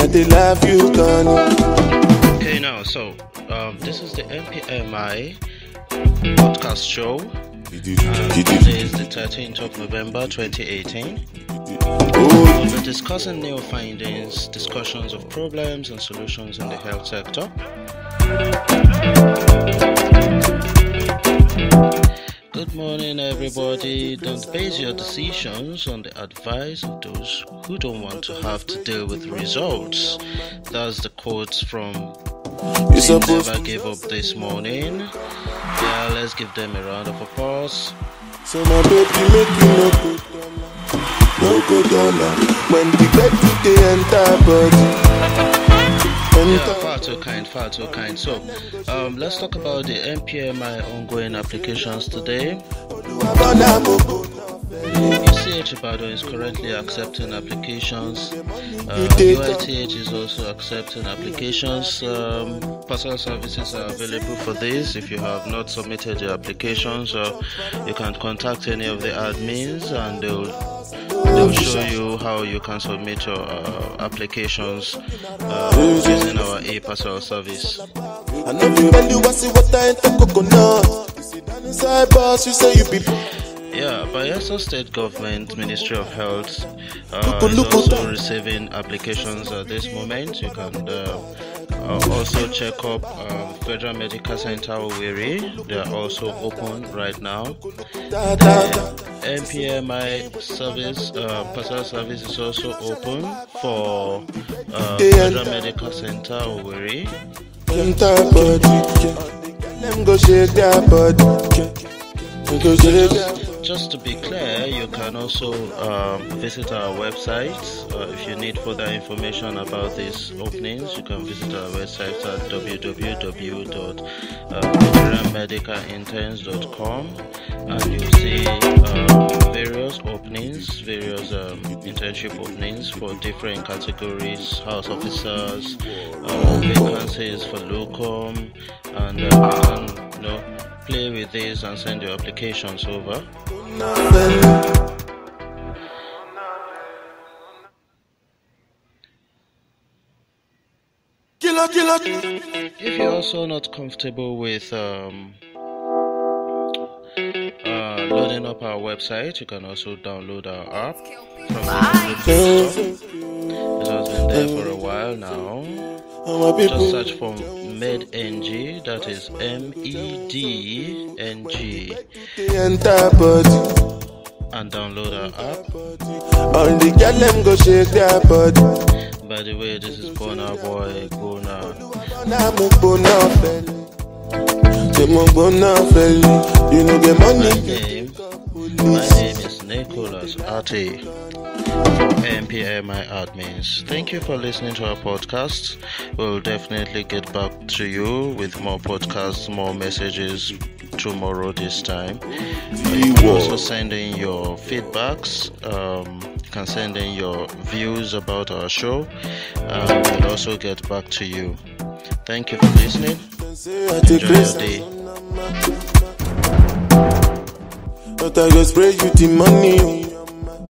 I they love you, Connie. Okay, now, so this is the MPMI podcast show. Today is the 13th of November 2018. We'll be discussing new findings, discussions of problems and solutions in the health sector. Good morning, everybody. Don't base your decisions on the advice of those who don't want to have to deal with results. That's the quote from Never Give Up this morning. Yeah, let's give them a round of applause. So my baby make you no go dollar when the bed to the entire body. Yeah, far too kind. So, let's talk about the MPMI ongoing applications today. UCH Ibadan is currently accepting applications. UITH is also accepting applications. Personal services are available for this. If you have not submitted your applications, you can contact any of the admins and they'll show you how you can submit your applications using our e-personal service. I know you tell you what I ain't coconut. You see that inside boss, you say you be. Yeah, Bayelsa State Government Ministry of Health is also receiving applications at this moment. You can also check up Federal Medical Center Owerri. They are also open right now. The MPMI service, personal service is also open for Federal Medical Center Owerri. Just to be clear, you can also visit our website. If you need further information about these openings, you can visit our website at www.nigerianmedicalinterns.com, and you'll see various openings, various internship openings for different categories, house officers, vacancies for locum, and you can, play with this and send your applications over. If you're also not comfortable with loading up our website, you can also download our app from the Play Store. It has been there for a while now. Just search for MEDNG, that is MEDNG, and download our app. All the girl them go shake their body. By the way, this is Bona Boy Bona. You know the money. My name is Nicholas Ati for MPMI admins. Thank you for listening to our podcast. We'll definitely get back to you with more podcasts, more messages tomorrow this time. You can also send in your feedbacks. You can send in your views about our show. We'll also get back to you. Thank you for listening. Enjoy your day. But I go spray you the money.